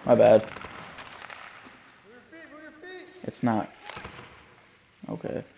My bad. Move your feet, move your feet! It's not. Okay.